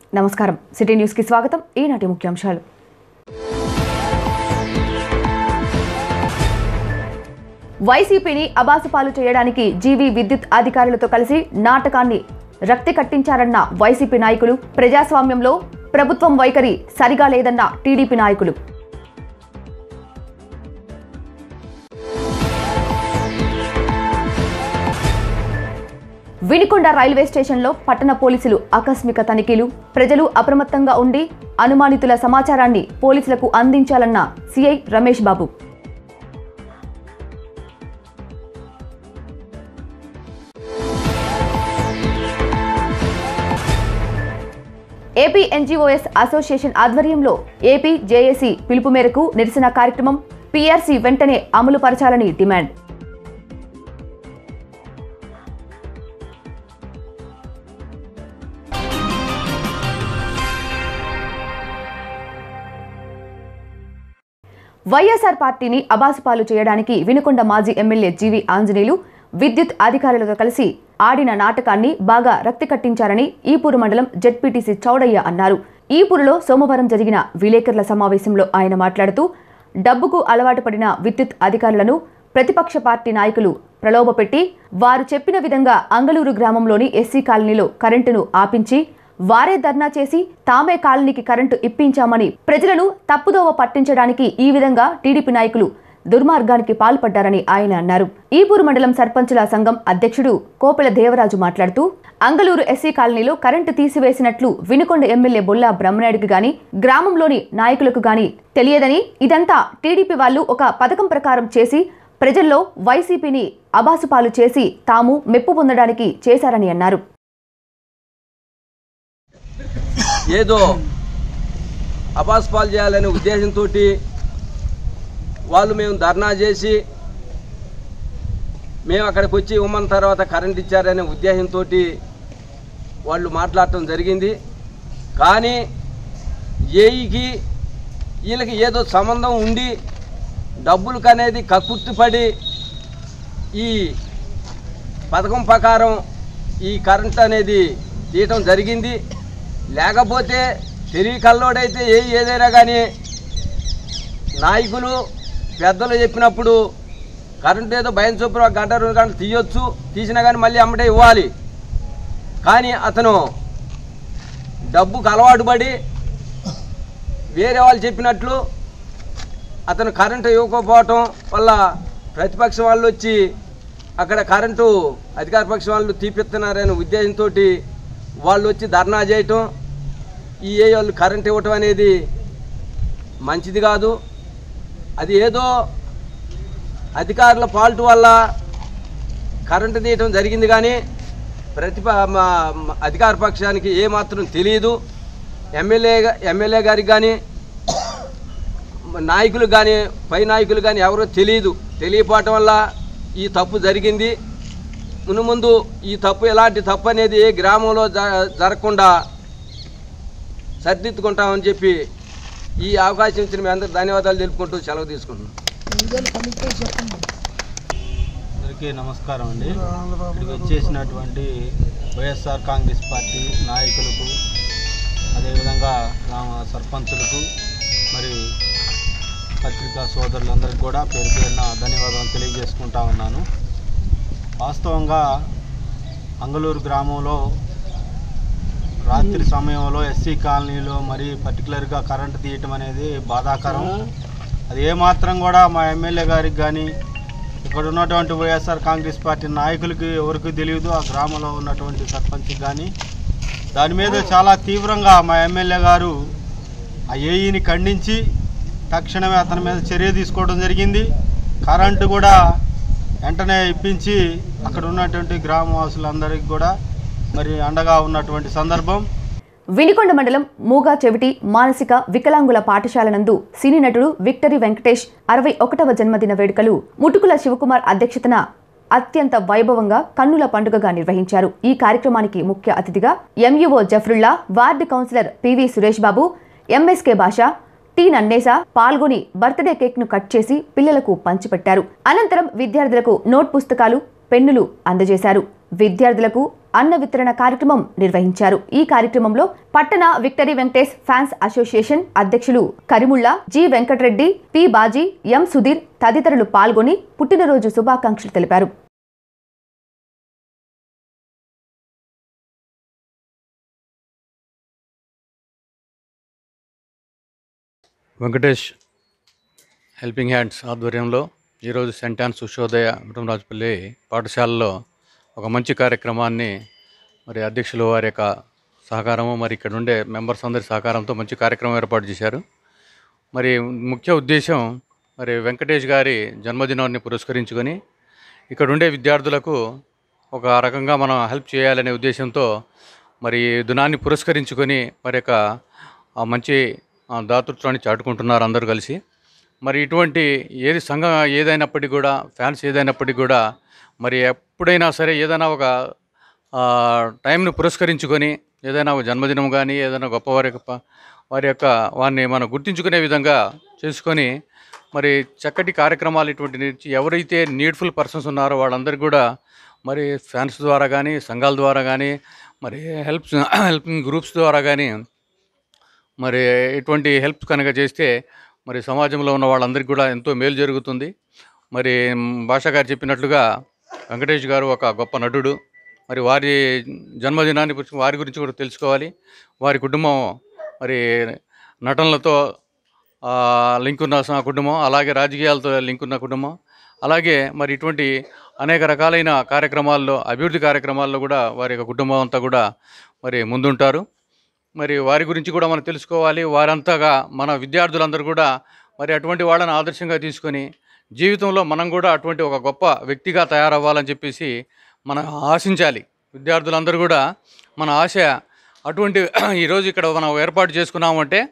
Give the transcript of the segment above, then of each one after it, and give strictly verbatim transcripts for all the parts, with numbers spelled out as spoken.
నమస్కారం city news కి స్వాగతం. ఈనాటి ముఖ్యాంశాలు. వైసీపీని అబాసుపాలు చేయడానికి జీవీ విద్యుత్ అధికారులతో కలిసి నాటకాన్ని రక్తి కట్టించారన్న వైసీపీ నాయకులు. ప్రజాస్వామ్యంలో ప్రభుత్వం వైఖరి సరిగా లేదన్న టీడీపీ నాయకులు. వినుకొండ రైల్వే స్టేషన్లో పట్టణ పోలీసులు ఆకస్మిక తనిఖీలు. ప్రజలు అప్రమత్తంగా ఉండి అనుమానితుల సమాచారాన్ని పోలీసులకు అందించాలన్న CI Ramesh Babu. AP NGOs association ఆధ్వర్యంలో ఏపీ జేఏసీ పిలుపు మేరకు నిరసన కార్యక్రమం. పీఆర్సీ వెంటనే అమలు పరచాలని డిమాండ్. వైఎస్ఆర్ పార్టీని అబాసుపాలు చేయడానికి వినుకొండ మాజీ ఎమ్మెల్యే జీవీ ఆంజనేయులు విద్యుత్ అధికారులతో కలిసి ఆడిన నాటకాన్ని బాగా రక్తి కట్టించారని ఈపూరు మండలం జెడ్పీటీసీ చౌడయ్య అన్నారు. ఈపూరులో సోమవారం జరిగిన విలేకరుల సమావేశంలో ఆయన మాట్లాడుతూ డబ్బుకు అలవాటు పడిన విద్యుత్ అధికారులను ప్రతిపక్ష పార్టీ నాయకులు ప్రలోభపెట్టి వారు చెప్పిన విధంగా అంగళూరు గ్రామంలోని ఎస్సీ కాలనీలో కరెంటును ఆపించి వారే ధర్నా చేసి తామే కాలనీకి కరెంటు ఇప్పించామని ప్రజలను తప్పుదోవ పట్టించడానికి ఈ విధంగా టీడీపీ నాయకులు దుర్మార్గానికి పాల్పడ్డారని ఆయన అన్నారు. ఈపూరు మండలం సర్పంచుల సంఘం అధ్యక్షుడు కోపెల దేవరాజు మాట్లాడుతూ అంగళూరు ఎస్సీ కాలనీలో కరెంటు తీసివేసినట్లు వినుకొండ ఎమ్మెల్యే బొల్లా బ్రహ్మనాయుడికి గాని గ్రామంలోని నాయకులకు గాని తెలియదని, ఇదంతా టీడీపీ వాళ్లు ఒక పథకం ప్రకారం చేసి ప్రజల్లో వైసీపీని అబాసుపాలు చేసి తాము మెప్పు పొందడానికి చేశారని అన్నారు. ఏదో అబాసుపాలు చేయాలనే ఉద్దేశంతో వాళ్ళు మేము ధర్నా చేసి మేము అక్కడికి వచ్చి ఇవ్వమన్న తర్వాత కరెంట్ ఇచ్చారనే ఉద్దేశంతో వాళ్ళు మాట్లాడటం జరిగింది. కానీ ఏఈకి వీళ్ళకి ఏదో సంబంధం ఉండి డబ్బులకు అనేది కక్కుర్తిపడి ఈ పథకం ప్రకారం ఈ కరెంట్ అనేది తీయటం జరిగింది. లేకపోతే తెలియకల్లోడైతే ఏ ఏదైనా కానీ నాయకులు పెద్దలు చెప్పినప్పుడు కరెంటు ఏదో భయం చొప్పున ఒక గంట రెండు గంటలు తీయొచ్చు, తీసినా కానీ మళ్ళీ అమ్మటే ఇవ్వాలి. కానీ అతను డబ్బుకు అలవాటు పడి వేరే వాళ్ళు చెప్పినట్లు అతను కరెంటు ఇవ్వకపోవటం వల్ల ప్రతిపక్ష వాళ్ళు వచ్చి అక్కడ కరెంటు అధికార పక్షం వాళ్ళు తీపిస్తున్నారనే ఉద్దేశంతో వాళ్ళు వచ్చి ధర్నా చేయటం, ఈ ఏ వాళ్ళు కరెంట్ ఇవ్వటం అనేది మంచిది కాదు. అది ఏదో అధికారుల ఫాల్ట్ వల్ల కరెంటు తీయటం జరిగింది. కానీ ప్రతిప అధికార పక్షానికి ఏమాత్రం తెలియదు. ఎమ్మెల్యే ఎమ్మెల్యే గారికి కానీ నాయకులకు కానీ పై నాయకులు కానీ ఎవరో తెలియదు. తెలియపోవటం వల్ల ఈ తప్పు జరిగింది. మును ముందు ఈ తప్పు ఎలాంటి తప్పు అనేది ఏ గ్రామంలో జరగకుండా సరిదిద్దుకుంటామని చెప్పి ఈ అవకాశం ఇచ్చిన మీ అందరికి ధన్యవాదాలు తెలుపుకుంటూ సెలవు తీసుకుంటున్నాం. అందరికీ నమస్కారం అండి. ఇక్కడికి వచ్చేసినటువంటి వైఎస్ఆర్ కాంగ్రెస్ పార్టీ నాయకులకు, అదేవిధంగా గ్రామ సర్పంచులకు, మరి పత్రికా సోదరులందరికీ కూడా పేరు పేరున ధన్యవాదాలు తెలియజేసుకుంటా ఉన్నాను. వాస్తవంగా అంగళూరు గ్రామంలో రాత్రి సమయంలో ఎస్సీ కాలనీలో మరి పర్టికులర్గా కరెంటు తీయటం అనేది బాధాకరం. అది ఏమాత్రం కూడా మా ఎమ్మెల్యే గారికి కానీ ఇక్కడ ఉన్నటువంటి వైఎస్ఆర్ కాంగ్రెస్ పార్టీ నాయకులకి ఎవరికి తెలియదు, ఆ గ్రామంలో ఉన్నటువంటి సర్పంచ్కి కానీ. దాని మీద చాలా తీవ్రంగా మా ఎమ్మెల్యే గారు ఆ ఏఈని ఖండించి తక్షణమే అతని మీద చర్య తీసుకోవడం జరిగింది. కరెంటు కూడా వెంటనే ఇప్పించి అక్కడ ఉన్నటువంటి గ్రామవాసులందరికీ కూడా మరి అండగా ఉన్నటువంటి సందర్భం. వినుకొండ మండలం మూగా చెవిటి మానసిక వికలాంగుల పాఠశాల నందు సినీ నటుడు విక్టరీ వెంకటేష్ అరవై ఒకటవ జన్మదిన వేడుకలు ముటుకుల శివకుమార్ అధ్యక్షతన అత్యంత వైభవంగా కన్నుల పండుగగా నిర్వహించారు. ఈ కార్యక్రమానికి ముఖ్య అతిథిగా MEO Jafarulla, ward councillor PV Suresh Babu, MSK Basha, T Nannesa పాల్గొని బర్త్డే కేక్ ను కట్ చేసి పిల్లలకు పంచిపెట్టారు. అనంతరం విద్యార్థులకు నోట్ పుస్తకాలు, పెన్నులు అందజేశారు. విద్యార్థులకు అన్న వితరణ కార్యక్రమం నిర్వహించారు. ఈ కార్యక్రమంలో పట్టణ విక్టరీ వెంకటేష్ ఫ్యాన్స్ అసోసియేషన్ అధ్యక్షులు Karimulla, G Venkatareddy, P Baji, M Sudheer తదితరులు పాల్గొని పుట్టినరోజు శుభాకాంక్షలు తెలిపారు. వెంకటేష్ హెల్పింగ్ హ్యాండ్స్ ఆధ్వర్యంలో ఈరోజు సెంట్ ఆన్స్ ఉషోదయ రాజపల్లి పాఠశాలలో ఒక మంచి కార్యక్రమాన్ని మరి అధ్యక్షులు వారి యొక్క సహకారము మరి ఇక్కడ ఉండే మెంబర్స్ అందరి సహకారంతో మంచి కార్యక్రమం ఏర్పాటు చేశారు. మరి ముఖ్య ఉద్దేశం మరి వెంకటేష్ గారి జన్మదినాన్ని పురస్కరించుకొని ఇక్కడ ఉండే విద్యార్థులకు ఒక రకంగా మనం హెల్ప్ చేయాలనే ఉద్దేశంతో మరి దినాన్ని పురస్కరించుకొని మరి యొక్క మంచి దాతృత్వాన్ని చాటుకుంటున్నారు అందరూ కలిసి. మరి ఇటువంటి ఏది సంఘం ఏదైనప్పటికీ కూడా ఫ్యాన్స్ ఏదైనప్పటికీ కూడా మరి ఎప్పుడైనా సరే ఏదైనా ఒక టైంను పురస్కరించుకొని ఏదైనా ఒక జన్మదినం కానీ ఏదైనా గొప్పవారి యొక్క వారి యొక్క వారిని మనం గుర్తించుకునే విధంగా చేసుకొని మరి చక్కటి కార్యక్రమాలు ఇటువంటి ఎవరైతే నీడ్ఫుల్ పర్సన్స్ ఉన్నారో వాళ్ళందరికీ కూడా మరి ఫ్యాన్స్ ద్వారా కానీ సంఘాల ద్వారా కానీ మరి హెల్ప్ హెల్పింగ్ గ్రూప్స్ ద్వారా కానీ మరి ఇటువంటి హెల్ప్ కనుక చేస్తే మరి సమాజంలో ఉన్న వాళ్ళందరికీ కూడా ఎంతో మేలు జరుగుతుంది. మరి భాషా గారు చెప్పినట్లుగా వెంకటేష్ గారు ఒక గొప్ప నటుడు. మరి వారి జన్మదినాన్ని గురించి వారి గురించి కూడా తెలుసుకోవాలి. వారి కుటుంబం మరి నటనలతో లింక్ ఉన్న కుటుంబం, అలాగే రాజకీయాలతో లింక్ ఉన్న కుటుంబం. అలాగే మరి ఇటువంటి అనేక రకాలైన కార్యక్రమాల్లో అభివృద్ధి కార్యక్రమాల్లో కూడా వారి యొక్క కుటుంబం అంతా కూడా మరి ముందుంటారు. మరి వారి గురించి కూడా మనం తెలుసుకోవాలి. వారంతగా మన విద్యార్థులందరూ కూడా మరి అటువంటి వాళ్ళని ఆదర్శంగా తీసుకొని జీవితంలో మనం కూడా అటువంటి ఒక గొప్ప వ్యక్తిగా తయారవ్వాలని చెప్పేసి మనం ఆశించాలి. విద్యార్థులందరూ కూడా మన ఆశ అటువంటి ఈరోజు ఇక్కడ మనం ఏర్పాటు చేసుకున్నామంటే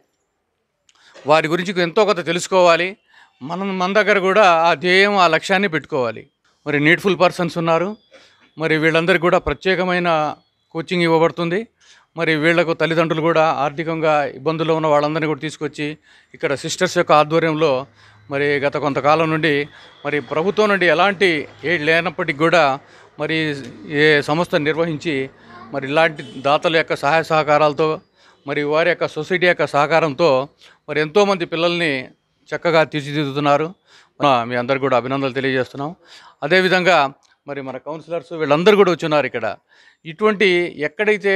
వారి గురించి ఎంతో కొంత తెలుసుకోవాలి. మనం మన దగ్గర కూడా ఆ ధ్యేయం ఆ లక్ష్యాన్ని పెట్టుకోవాలి. మరి నీడ్ఫుల్ పర్సన్స్ ఉన్నారు. మరి వీళ్ళందరికీ కూడా ప్రత్యేకమైన కోచింగ్ ఇవ్వబడుతుంది. మరి వీళ్లకు తల్లిదండ్రులు కూడా ఆర్థికంగా ఇబ్బందుల్లో ఉన్న వాళ్ళందరినీ కూడా తీసుకొచ్చి ఇక్కడ సిస్టర్స్ యొక్క ఆధ్వర్యంలో మరి గత కొంతకాలం నుండి మరి ప్రభుత్వం నుండి ఎలాంటి ఎయిడ్ లేనప్పటికీ కూడా మరి ఏ సంస్థ నిర్వహించి మరి ఇలాంటి దాతల యొక్క సహాయ సహకారాలతో మరి వారి యొక్క సొసైటీ యొక్క సహకారంతో మరి ఎంతోమంది పిల్లల్ని చక్కగా తీర్చిదిద్దుతున్నారు. మీ అందరికీ కూడా అభినందనలు తెలియజేస్తున్నాం. అదేవిధంగా మరి మన కౌన్సిలర్స్ వీళ్ళందరూ కూడా వచ్చున్నారు. ఇక్కడ ఇటువంటి ఎక్కడైతే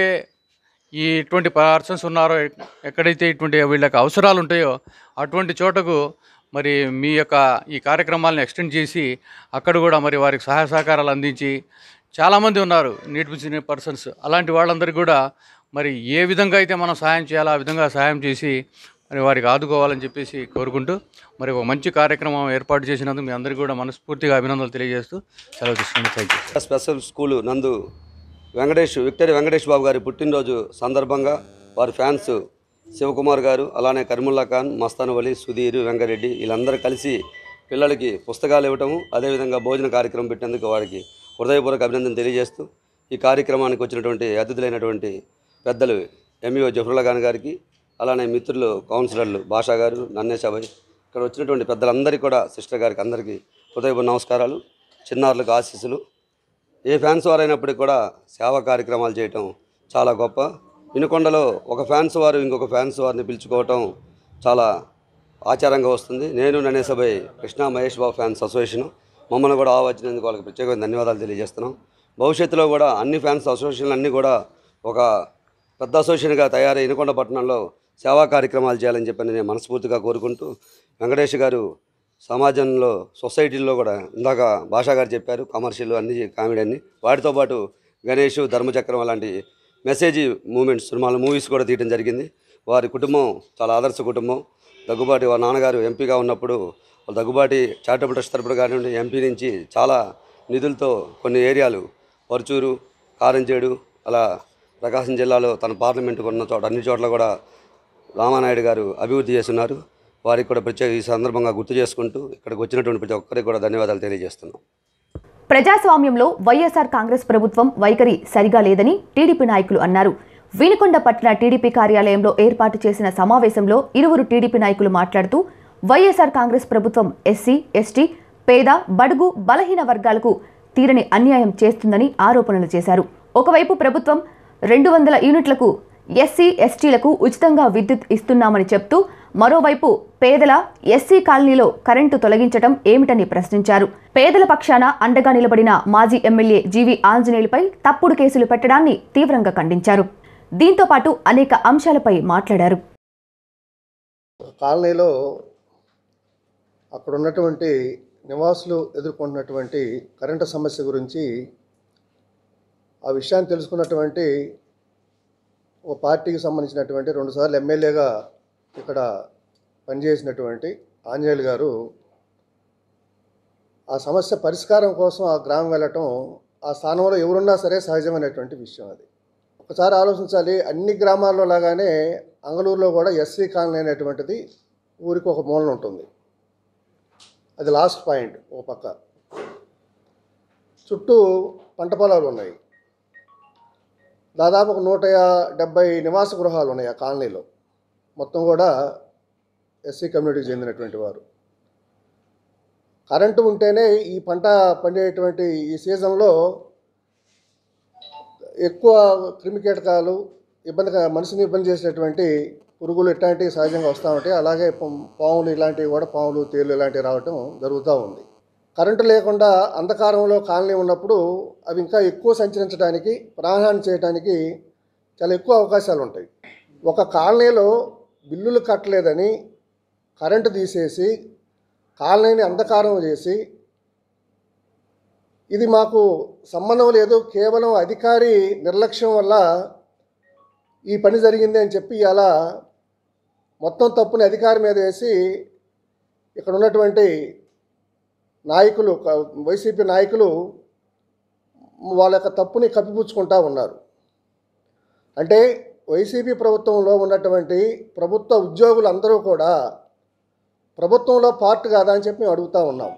ఈ ఇటువంటి పర్సన్స్ ఉన్నారో, ఎక్కడైతే ఇటువంటి వీళ్ళకి అవసరాలు ఉంటాయో అటువంటి చోటకు మరి మీ యొక్క ఈ కార్యక్రమాలను ఎక్స్టెండ్ చేసి అక్కడ కూడా మరి వారికి సహాయ సహకారాలు అందించి చాలామంది ఉన్నారు నీడ్ఫుల్ పర్సన్స్. అలాంటి వాళ్ళందరికీ కూడా మరి ఏ విధంగా అయితే మనం సహాయం చేయాలో ఆ విధంగా సహాయం చేసి మరి వారికి ఆదుకోవాలని చెప్పేసి కోరుకుంటూ మరి ఒక మంచి కార్యక్రమం ఏర్పాటు చేసినందుకు మీ అందరికీ కూడా మనస్ఫూర్తిగా అభినందనలు తెలియజేస్తూ సెలవు తీసుకున్నాను. Thank you. స్పెషల్ స్కూలు నందు వెంకటేష్ విక్టరీ వెంకటేష్ బాబు గారి పుట్టినరోజు సందర్భంగా వారి ఫ్యాన్స్ శివకుమార్ గారు, అలానే కరిముల్లా ఖాన్, మస్తాన్ వలి, సుధీర్, వెంకరెడ్డి వీళ్ళందరూ కలిసి పిల్లలకి పుస్తకాలు ఇవ్వటము, అదేవిధంగా భోజన కార్యక్రమం పెట్టినందుకు వారికి హృదయపూర్వక అభినందన తెలియజేస్తూ ఈ కార్యక్రమానికి వచ్చినటువంటి అతిథులైనటువంటి పెద్దలు ఎంఈఓ జఫరుల్లా ఖాన్ గారికి, అలానే మిత్రులు కౌన్సిలర్లు భాషా గారు, నన్నేశాబాయ్, ఇక్కడ వచ్చినటువంటి పెద్దలందరికీ కూడా సిస్టర్ గారికి అందరికీ హృదయపూర్వక నమస్కారాలు, చిన్నారులకు ఆశీస్సులు. ఏ ఫ్యాన్స్ వారైనప్పటికీ కూడా సేవా కార్యక్రమాలు చేయటం చాలా గొప్ప. వినుకొండలో ఒక ఫ్యాన్స్ వారు ఇంకొక ఫ్యాన్స్ వారిని పిలుచుకోవటం చాలా ఆచారంగా వస్తుంది. నేను నన్నేశాబాయ్ కృష్ణా మహేష్ బాబు ఫ్యాన్స్ అసోసియేషన్ మమ్మల్ని కూడా ఆహ్వానించినందుకు వాళ్ళకి ప్రత్యేకమైన ధన్యవాదాలు తెలియజేస్తున్నాం. భవిష్యత్తులో కూడా అన్ని ఫ్యాన్స్ అసోసియేషన్లు అన్నీ కూడా ఒక పెద్ద అసోసియేషన్గా తయారై వినుకొండ పట్టణంలో సేవా కార్యక్రమాలు చేయాలని చెప్పని నేను మనస్ఫూర్తిగా కోరుకుంటూ, వెంకటేష్ గారు సమాజంలో సొసైటీల్లో కూడా ఇందాక భాషా గారు చెప్పారు కమర్షియల్ అన్ని కామెడీ అన్ని, వాటితో పాటు గణేష్, ధర్మచక్రం అలాంటి మెసేజ్ మూమెంట్స్ సినిమాలు మూవీస్ కూడా తీయడం జరిగింది. వారి కుటుంబం చాలా ఆదర్శ కుటుంబం. దగ్గుబాటి వాళ్ళ నాన్నగారు ఎంపీగా ఉన్నప్పుడు దగ్గుబాటి చారిటబుల్ ట్రస్ట్ తరపున కానివ్వండి, ఎంపీ నుంచి చాలా నిధులతో కొన్ని ఏరియాలు పరుచూరు, కారంచేడు అలా ప్రకాశం జిల్లాలో తన పార్లమెంటుకు ఉన్న చోట అన్ని చోట్ల కూడా రామానాయుడు గారు అభివృద్ధి చేస్తున్నారు. వారికి కూడా ప్రత్యేక ఈ సందర్భంగా గుర్తు చేసుకుంటూ ఇక్కడికి వచ్చినటువంటి ప్రతి ఒక్కరికి కూడా ధన్యవాదాలు తెలియజేస్తున్నాం. ప్రజాస్వామ్యంలో వైఎస్ఆర్ కాంగ్రెస్ ప్రభుత్వం వైఖరి సరిగా లేదని టీడీపీ నాయకులు అన్నారు. వినుకొండ పట్టణ టీడీపీ కార్యాలయంలో ఏర్పాటు చేసిన సమావేశంలో ఇరువురు టీడీపీ నాయకులు మాట్లాడుతూ వైఎస్ఆర్ కాంగ్రెస్ ప్రభుత్వం ఎస్సీ, ఎస్టీ, పేద, బడుగు, బలహీన వర్గాలకు తీరని అన్యాయం చేస్తుందని ఆరోపణలు చేశారు. ఒకవైపు ప్రభుత్వం రెండు వందల యూనిట్లకు ఎస్సీ ఎస్టీలకు ఉచితంగా విద్యుత్ ఇస్తున్నామని చెప్తూ మరోవైపు పేదల ఎస్సీ కాలనీలో కరెంటు తొలగించడం ఏమిటని ప్రశ్నించారు. పేదల పక్షాన అండగా నిలబడిన మాజీ ఎమ్మెల్యే జీవీ ఆంజనేయులపై తప్పుడు కేసులు పెట్టడాన్ని తీవ్రంగా ఖండించారు. దీంతో పాటు అనేక అంశాలపై మాట్లాడారు. కాలనీలో అక్కడ ఉన్నటువంటి నివాసులు ఎదుర్కొంటున్నటువంటి కరెంటు సమస్య గురించి ఆ విషయాన్ని తెలుసుకున్నటువంటి ఒక పార్టీకి సంబంధించినటువంటి రెండుసార్లు ఎమ్మెల్యేగా ఇక్కడ పనిచేసినటువంటి ఆంజనేయులు గారు ఆ సమస్య పరిష్కారం కోసం ఆ గ్రామం వెళ్ళటం ఆ స్థానంలో ఎవరున్నా సరే సహజమైనటువంటి విషయం. అది ఒకసారి ఆలోచించాలి. అన్ని గ్రామాల్లో లాగానే అంగళూరులో కూడా ఎస్సీ కాలనీ అనేటువంటిది ఊరికి ఒక మూలన ఉంటుంది. అది లాస్ట్ పాయింట్. ఒక పక్క చుట్టూ పంట పొలాలు ఉన్నాయి. దాదాపు ఒక నూట డెబ్బై నివాస గృహాలు ఉన్నాయి ఆ కాలనీలో. మొత్తం కూడా ఎస్సీ కమ్యూనిటీకి చెందినటువంటి వారు. కరెంటు ఉంటేనే ఈ పంట పండేటువంటి ఈ సీజన్లో ఎక్కువ క్రిమికీటకాలు ఇబ్బందిగా మనిషిని ఇబ్బంది చేసేటువంటి పురుగులు ఇట్లాంటివి సహజంగా వస్తూ ఉంటాయి. అలాగే పాములు ఇలాంటివి కూడా పాములు తేళ్ళు ఇలాంటివి రావటం జరుగుతూ ఉంది. కరెంటు లేకుండా అంధకారంలో కాలనీ ఉన్నప్పుడు అవి ఇంకా ఎక్కువ సంచరించడానికి ప్రాణహాని చేయడానికి చాలా ఎక్కువ అవకాశాలు ఉంటాయి. ఒక కాలనీలో బిల్లులు కట్టలేదని కరెంటు తీసేసి కాలనీని అంధకారం చేసి ఇది మాకు సంబంధం లేదు, కేవలం అధికారి నిర్లక్ష్యం వల్ల ఈ పని జరిగింది అని చెప్పి అలా మొత్తం తప్పుని అధికారి మీద వేసి ఇక్కడ ఉన్నటువంటి నాయకులు వైసీపీ నాయకులు వాళ్ళ యొక్క తప్పుని కప్పిపుచ్చుకుంటూ ఉన్నారు. అంటే వైసీపీ ప్రభుత్వంలో ఉన్నటువంటి ప్రభుత్వ ఉద్యోగులు అందరూ కూడా ప్రభుత్వంలో పార్ట్ కాదా అని చెప్పి మేము అడుగుతూ ఉన్నాం.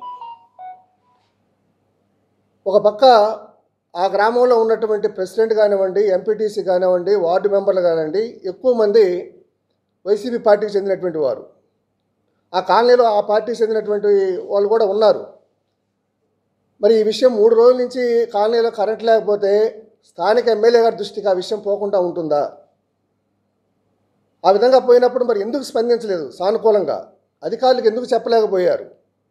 ఒక పక్క ఆ గ్రామంలో ఉన్నటువంటి ప్రెసిడెంట్ కానివ్వండి, ఎంపీటీసీ కానివ్వండి, వార్డు మెంబర్లు కానివ్వండి, ఎక్కువ మంది వైసీపీ పార్టీకి చెందినటువంటి వారు. ఆ కాలనీలో ఆ పార్టీకి చెందినటువంటి వాళ్ళు కూడా ఉన్నారు. మరి ఈ విషయం మూడు రోజుల నుంచి కాలనీలో కరెంట్ లేకపోతే స్థానిక ఎమ్మెల్యే గారి దృష్టికి ఆ విషయం పోకుండా ఉంటుందా? ఆ విధంగా పోయినప్పుడు మరి ఎందుకు స్పందించలేదు సానుకూలంగా? అధికారులకు ఎందుకు చెప్పలేకపోయారు?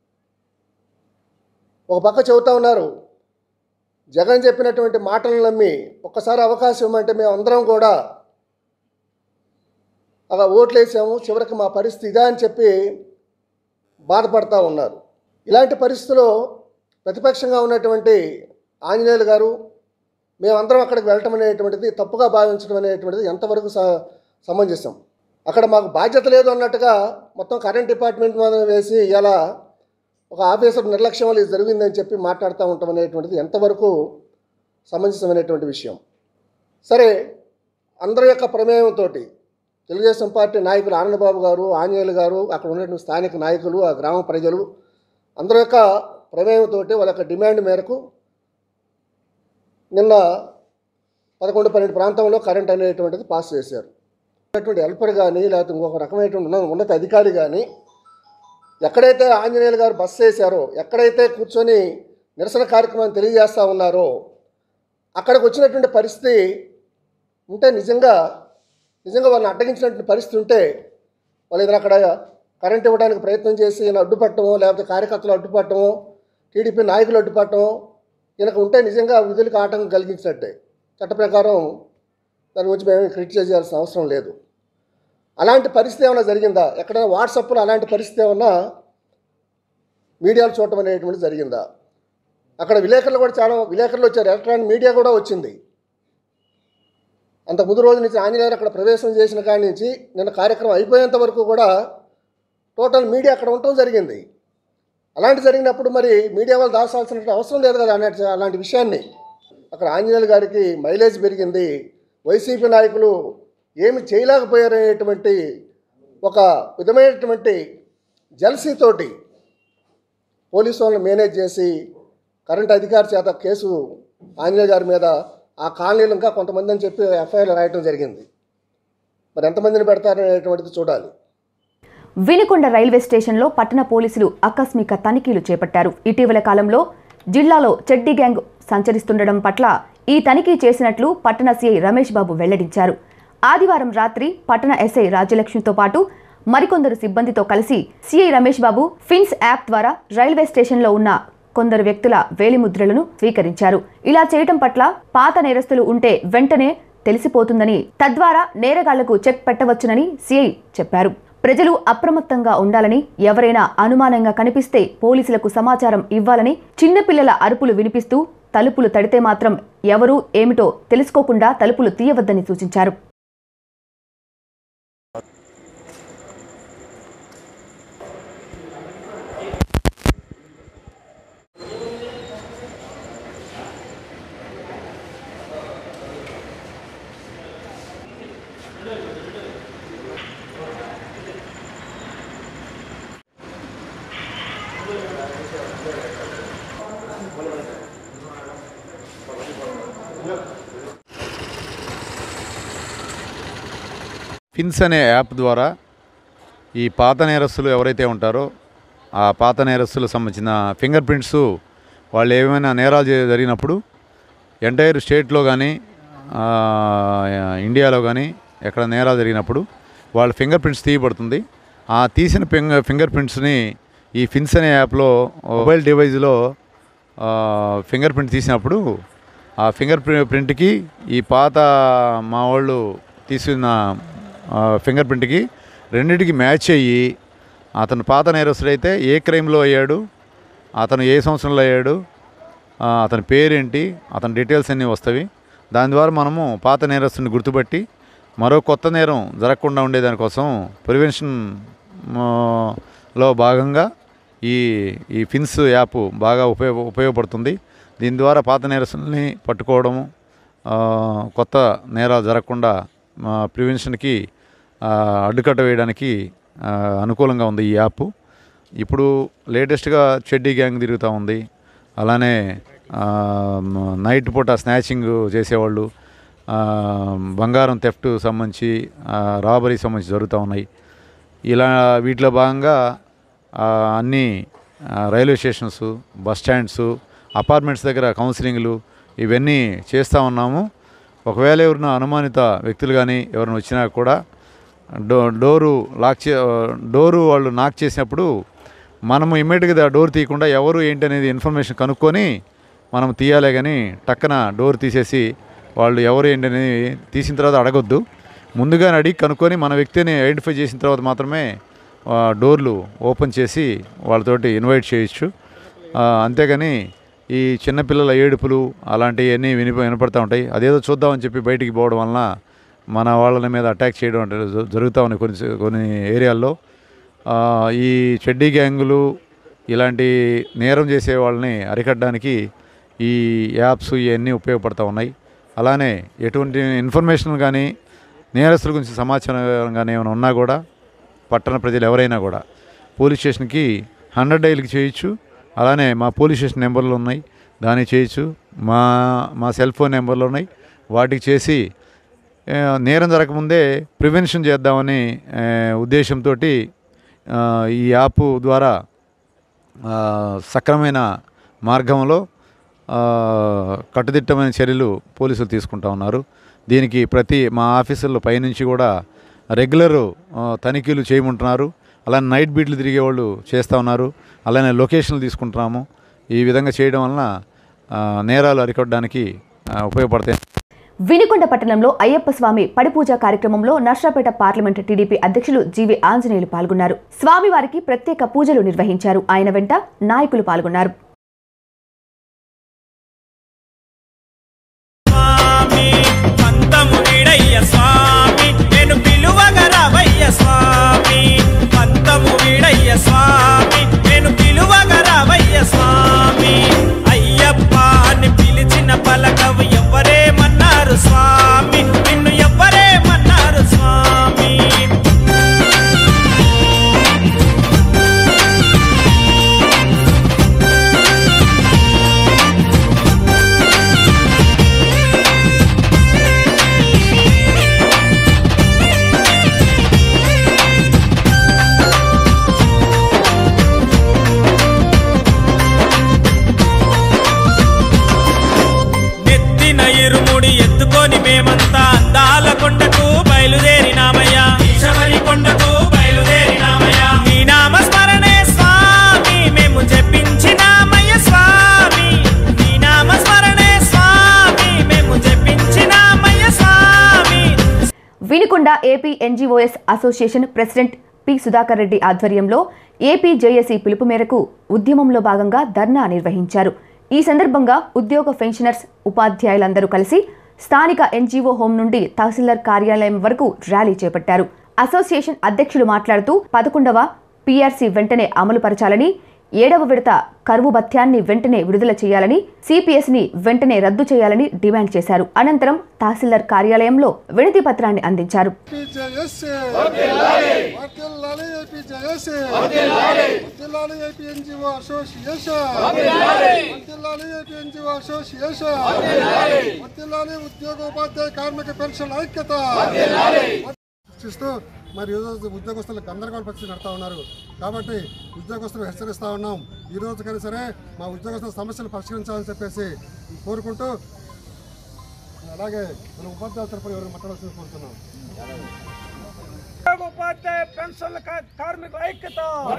ఒక పక్క చెబుతా ఉన్నారు, జగన్ చెప్పినటువంటి మాటలను నమ్మి ఒక్కసారి అవకాశం ఇవ్వమంటే మేము అందరం కూడా అలా ఓట్లు వేసాము, చివరికి మా పరిస్థితి ఇదా అని చెప్పి బాధపడతా ఉన్నారు. ఇలాంటి పరిస్థితుల్లో ప్రతిపక్షంగా ఉన్నటువంటి ఆంజనేయులు గారు మేమందరం అక్కడికి వెళ్ళటం అనేటువంటిది తప్పుగా భావించడం అనేటువంటిది ఎంతవరకు సమంజసం? అక్కడ మాకు బాధ్యత లేదు అన్నట్టుగా మొత్తం కరెంట్ డిపార్ట్మెంట్ మీద వేసి ఇలా ఒక ఆఫీసర్ నిర్లక్ష్యం వల్ల ఇది జరిగిందని చెప్పి మాట్లాడుతూ ఉంటాం అనేటువంటిది ఎంతవరకు సమంజసమైనటువంటి విషయం? సరే, అందరి యొక్క ప్రమేయంతో తెలుగుదేశం పార్టీ నాయకులు ఆనందబాబు గారు, ఆంజనేయులు గారు, అక్కడ ఉన్నటువంటి స్థానిక నాయకులు, ఆ గ్రామ ప్రజలు అందరి యొక్క ప్రమేయంతో వాళ్ళ యొక్క డిమాండ్ మేరకు నిన్న పదకొండు పన్నెండు ప్రాంతంలో కరెంట్ అనేటువంటిది పాస్ చేశారు. అటువంటి హెల్పర్ కానీ లేకపోతే ఇంకొక రకమైనటువంటి ఉన్నత అధికారి కానీ ఎక్కడైతే ఆంజనేయులు గారు బస్సు వేశారో, ఎక్కడైతే కూర్చొని నిరసన కార్యక్రమాన్ని తెలియజేస్తూ ఉన్నారో అక్కడికి వచ్చినటువంటి పరిస్థితి ఉంటే నిజంగా నిజంగా వాళ్ళని అడ్డగించినటువంటి పరిస్థితి ఉంటే వాళ్ళు ఏదైనా అక్కడ కరెంట్ ఇవ్వడానికి ప్రయత్నం చేసి ఈయన అడ్డుపట్టమో లేకపోతే కార్యకర్తలు అడ్డుపట్టమో టీడీపీ నాయకులు అడ్డుపట్టమో ఈయనకు ఉంటే నిజంగా విధులకు ఆటంకం కలిగించినట్టే. చట్ట ప్రకారం దాని గురించి మేము క్రిటిసైజ్ చేయాల్సిన అవసరం లేదు. అలాంటి పరిస్థితి ఏమైనా జరిగిందా? ఎక్కడైనా వాట్సాప్లో అలాంటి పరిస్థితి ఏమన్నా మీడియాలో చూడటం అనేటువంటి జరిగిందా? అక్కడ విలేకరులు కూడా చాలా విలేకరులు వచ్చారు, ఎలక్ట్రానిక్ మీడియా కూడా వచ్చింది. అంత ముందు రోజు నుంచి ఆంజనేయులు అక్కడ ప్రవేశం చేసిన కాడి నుంచి నిన్న కార్యక్రమం అయిపోయేంత వరకు కూడా టోటల్ మీడియా అక్కడ ఉండటం జరిగింది. అలాంటి జరిగినప్పుడు మరి మీడియా వాళ్ళు దాచాల్సిన అవసరం లేదు కదా అన్నట్టు అలాంటి విషయాన్ని. అక్కడ ఆంజనేయులు గారికి మైలేజ్ పెరిగింది, వైసీపీ నాయకులు ఏమి చేయలేకపోయారనేటువంటి ఒక విధమైనటువంటి జల్సీతోటి పోలీసు వాళ్ళని మేనేజ్ చేసి కరెంట్ అధికారి చేత కేసు ఆంజనేయులు గారి మీద ఆ కాలనీలు ఇంకా కొంతమంది అని చెప్పి ఎఫ్ఐఆర్ రాయటం జరిగింది. మరి ఎంతమందిని పెడతారనేటువంటిది చూడాలి. వినుకొండ రైల్వే స్టేషన్లో పట్టణ పోలీసులు ఆకస్మిక తనిఖీలు చేపట్టారు. ఇటీవల కాలంలో జిల్లాలో చెడ్డీ గ్యాంగ్ సంచరిస్తుండడం పట్ల ఈ తనిఖీ చేసినట్లు పట్టణ సీఐ రమేష్ బాబు వెల్లడించారు. ఆదివారం రాత్రి పట్టణ ఎస్ఐ రాజ్యలక్ష్మితో పాటు మరికొందరు సిబ్బందితో కలిసి సీఐ రమేష్ బాబు ఫిన్స్ యాప్ ద్వారా రైల్వే స్టేషన్లో ఉన్న కొందరు వ్యక్తుల వేలిముద్రలను స్వీకరించారు. ఇలా చేయటం పట్ల పాత నేరస్తులు ఉంటే వెంటనే తెలిసిపోతుందని, తద్వారా నేరగాళ్లకు చెక్ పెట్టవచ్చునని సీఐ చెప్పారు. ప్రజలు అప్రమత్తంగా ఉండాలని, ఎవరైనా అనుమానంగా కనిపిస్తే పోలీసులకు సమాచారం ఇవ్వాలని, చిన్నపిల్లల అరుపులు వినిపిస్తూ తలుపులు తడితే మాత్రం ఎవరు ఏమిటో తెలుసుకోకుండా తలుపులు తీయవద్దని సూచించారు. ఫిన్స్ అనే యాప్ ద్వారా ఈ పాత నేరస్తులు ఎవరైతే ఉంటారో ఆ పాత నేరస్తులకు సంబంధించిన ఫింగర్ ప్రింట్స్, వాళ్ళు ఏమైనా నేరాలు జరిగినప్పుడు ఎంటైర్ స్టేట్లో కానీ ఇండియాలో కానీ ఎక్కడ నేరాలు జరిగినప్పుడు వాళ్ళ ఫింగర్ ప్రింట్స్ తీయబడుతుంది. ఆ తీసిన ఫింగర్ ఫింగర్ ప్రింట్స్ని ఈ ఫిన్స్ అనే యాప్లో మొబైల్ డివైజ్లో ఫింగర్ ప్రింట్ తీసినప్పుడు ఆ ఫింగర్ ప్రింట్కి ఈ పాత మా వాళ్ళు తీసిన ఫింగర్ ప్రింట్కి రెండింటికి మ్యాచ్ అయ్యి అతను పాత నేరస్తుడైతే ఏ క్రైమ్లో అయ్యాడు, అతను ఏ సంవత్సరంలో అయ్యాడు, అతని పేరేంటి, అతని డీటెయిల్స్ అన్నీ వస్తాయి. దాని ద్వారా మనము పాత నేరస్తుని గుర్తుపట్టి మరో కొత్త నేరం జరగకుండా ఉండేదానికోసం ప్రివెన్షన్లో భాగంగా ఈ ఈ ఫిన్స్ యాప్ బాగా ఉపయోగ ఉపయోగపడుతుంది. దీని ద్వారా పాత నేరస్తుల్ని పట్టుకోవడము, కొత్త నేరాలు జరగకుండా ప్రివెన్షన్కి అడ్డుకట్ట వేయడానికి అనుకూలంగా ఉంది ఈ యాప్. ఇప్పుడు లేటెస్ట్గా చెడ్డీ గ్యాంగ్ తిరుగుతూ ఉంది. అలానే నైట్ పూట స్నాచింగ్ చేసేవాళ్ళు, బంగారం థెఫ్ట్ సంబంధించి, రాబరీ సంబంధించి జరుగుతూ ఉన్నాయి. ఇలా వీటిలో భాగంగా అన్ని railway stations, bus stands, apartments దగ్గర కౌన్సిలింగ్లు ఇవన్నీ చేస్తూ ఉన్నాము. ఒకవేళ ఎవరైనా అనుమానిత వ్యక్తులు కానీ ఎవరైనా వచ్చినా కూడా డో డోరు లాక్ చే డోరు వాళ్ళు నాక్ చేసినప్పుడు మనము ఇమ్మీడియట్గా డోర్ తీయకుండా ఎవరు ఏంటి అనేది ఇన్ఫర్మేషన్ కనుక్కొని మనం తీయాలే. కానీ టక్కన డోర్ తీసేసి వాళ్ళు ఎవరు ఏంటి అనేది తీసిన తర్వాత అడగొద్దు. ముందుగానే అడిగి కనుక్కొని మన వ్యక్తిని ఐడెంటిఫై చేసిన తర్వాత మాత్రమే డోర్లు ఓపెన్ చేసి వాళ్ళతోటి ఇన్వైట్ చేయొచ్చు. అంతేగాని ఈ చిన్నపిల్లల ఏడుపులు అలాంటివన్నీ విని వినపడుతూ ఉంటాయి. అదేదో చూద్దామని చెప్పి బయటికి పోవడం వలన మన వాళ్ళ మీద అటాక్ చేయడం అంటే జరుగుతూ ఉన్నాయి కొన్ని కొన్ని ఏరియాల్లో. ఈ చెడ్డీ గ్యాంగులు ఇలాంటి నేరం చేసే వాళ్ళని అరికట్టడానికి ఈ యాప్స్ ఇవన్నీ ఉపయోగపడుతూ ఉన్నాయి. అలానే ఎటువంటి ఇన్ఫర్మేషన్ కానీ నేరస్తుల గురించి సమాచారం కానీ ఏమైనా ఉన్నా కూడా పట్టణ ప్రజలు ఎవరైనా కూడా పోలీస్ స్టేషన్కి హండ్రెడ్ డైల్కి చేయొచ్చు. అలానే మా పోలీస్ స్టేషన్ నెంబర్లు ఉన్నాయి, దానికి చేయొచ్చు. మా మా సెల్ ఫోన్ నెంబర్లు ఉన్నాయి, వాటికి చేసి నేరం జరగకముందే ప్రివెన్షన్ చేద్దామని ఉద్దేశంతో ఈ యాప్ ద్వారా సక్రమైన మార్గంలో కట్టుదిట్టమైన చర్యలు పోలీసులు తీసుకుంటా ఉన్నారు. దీనికి ప్రతి మా ఆఫీసుల్లో పైనుంచి కూడా రెగ్యులర్ తనిఖీలు చేయమంటున్నారు. అలానే నైట్ బీట్లు తిరిగే వాళ్ళు చేస్తూ ఉన్నారు. అలానే లొకేషన్లు తీసుకుంటున్నాము. ఈ విధంగా చేయడం వలన నేరాలు అరికట్టడానికి ఉపయోగపడతాయి. వినుకొండ పట్టణంలో అయ్యప్ప స్వామి పడిపూజ కార్యక్రమంలో నర్సాపేట పార్లమెంట్ టీడీపీ అధ్యక్షులు జీవి ఆంజనేయులు పాల్గొన్నారు. స్వామివారికి ప్రత్యేక పూజలు నిర్వహించారు. ఆయన వెంట నాయకులు పాల్గొన్నారు. అయ్యప్ప అని పిలిచిన పలకవు ఎవ్వరేమన్నారు స్వామి, నిన్ను ఎవ్వరేమన్నారు స్వామి. జిల్లా AP NGOs association president P Sudhakar Reddy ఆధ్వర్యంలో ఏపీ జేఏసీ పిలుపు మేరకు ఉద్యమంలో భాగంగా ధర్నా నిర్వహించారు. ఈ సందర్భంగా ఉద్యోగ పెన్షనర్స్, ఉపాధ్యాయులందరూ కలిసి స్థానిక ఎన్జీఓ హోం నుండి తహసీల్దార్ కార్యాలయం వరకు ర్యాలీ చేపట్టారు. అసోసియేషన్ అధ్యక్షుడు మాట్లాడుతూ పదకొండవ పీఆర్సీ వెంటనే అమలు పరచాలని, ఏడవ విడత కరువు భత్యాన్ని వెంటనే విడుదల చేయాలని, సిపిఎస్ ని వెంటనే రద్దు చేయాలని డిమాండ్ చేశారు. అనంతరం తహసీల్దార్ కార్యాలయంలో వినతి పత్రాన్ని అందించారు. మరి ఈరోజు ఉద్యోగస్తులు గందరగోళ పరిస్థితి నడుతూ ఉన్నారు. కాబట్టి ఉద్యోగస్తులు హెచ్చరిస్తూ ఉన్నాం. ఈ రోజు కానీ సరే మా ఉద్యోగస్తుల సమస్యలు పరిష్కరించాలని చెప్పేసి కోరుకుంటూ, అలాగే మన ఉపాధ్యాయుల తరపున ఎవరు మాట్లాడాల్సింది కోరుతున్నాం. ఉపాధ్యాయ పెన్షన్ల కార్మికుల ఐక్యత,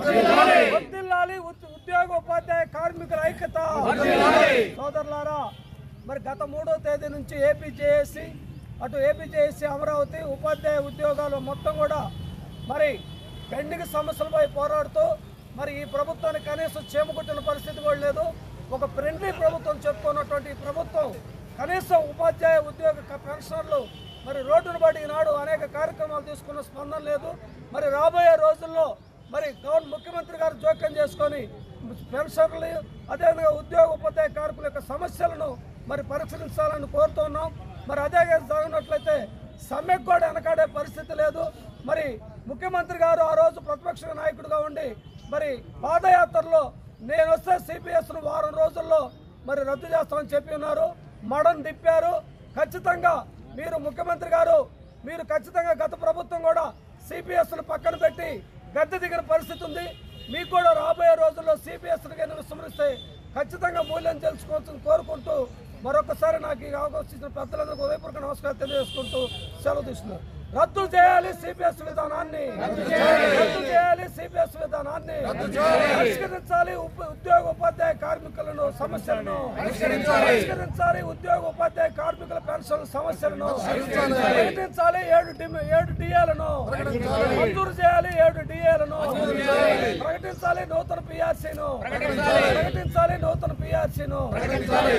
ఉద్యోగ ఉపాధ్యాయ కార్మికుల ఐక్యత. సోదరులారా, మరి గత మూడో తేదీ నుంచి ఏపీ జేఏసీ, అటు ఏపీ జేఏసీ అమరావతి ఉపాధ్యాయ ఉద్యోగాలు మొత్తం కూడా మరి పెండింగ్ సమస్యలపై పోరాడుతూ మరి ఈ ప్రభుత్వానికి కనీసం చేమకొట్టిన పరిస్థితి కూడా లేదు. ఒక ఫ్రెండ్లీ ప్రభుత్వం చెప్పుకున్నటువంటి ఈ ప్రభుత్వం కనీసం ఉపాధ్యాయ ఉద్యోగ పెన్షనర్లు మరి రోడ్డును బట్టి ఈనాడు అనేక కార్యక్రమాలు తీసుకున్న స్పందన లేదు. మరి రాబోయే రోజుల్లో మరి గవర్నమెంట్ ముఖ్యమంత్రి గారు జోక్యం చేసుకొని పెన్షనర్లు, అదేవిధంగా ఉద్యోగ ఉపాధ్యాయ కార్మికుల యొక్క సమస్యలను మరి పరిష్కరించాలని కోరుతున్నాం. మరి అదే జరిగినట్లయితే సమ్మెకు కూడా వెనకాడే పరిస్థితి లేదు. మరి ముఖ్యమంత్రి గారు ఆ రోజు ప్రతిపక్ష నాయకుడిగా ఉండి మరి పాదయాత్రలో నేను వస్తే సిపిఎస్ను వారం రోజుల్లో మరి రద్దు చేస్తామని చెప్పి ఉన్నారు. మడం తిప్పారు. ఖచ్చితంగా మీరు ముఖ్యమంత్రి గారు మీరు ఖచ్చితంగా గత ప్రభుత్వం కూడా సిపిఎస్ను పక్కన పెట్టి గద్దె దిగిన పరిస్థితి ఉంది. మీకు కూడా రాబోయే రోజుల్లో సిపిఎస్ను కనుక విస్మరిస్తే ఖచ్చితంగా మూల్యం తెలుసుకోవచ్చని కోరుకుంటూ మరొకసారి నాకు ఈ అవకాశం ఇచ్చిన పెద్దలందరికీ ఉదయపూర్వక నమస్కారం తెలియజేసుకుంటూ సెలవు తీసుకున్నాను. రద్దు చేయాలి సిపిఎస్ విధానాన్ని, రద్దు చేయాలి సిపిఎస్ విధానాన్ని, పరిష్కరించాలి ఉద్యోగ ఉపాధ్యాయ కార్మికులను సమస్యలను, పరిష్కరించాలి ఉద్యోగ ఉపాధ్యాయ కార్మికుల పెన్షన్ సమస్యలను, ప్రకటించాలి ఏడు ఏడు డిఏలను, మంజూరు చేయాలి ఏడు డిఏలను, ప్రకటించాలి నూతన పిఆర్సీను, ప్రకటించాలి నూతన పిఆర్సీను.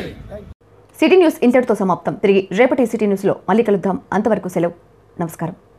సిటీ న్యూస్ ఇంతటితో సమాప్తం. తిరిగి రేపటి సిటీ న్యూస్లో మళ్ళీ కలుద్దాం. అంతవరకు సెలవు. నమస్కారం.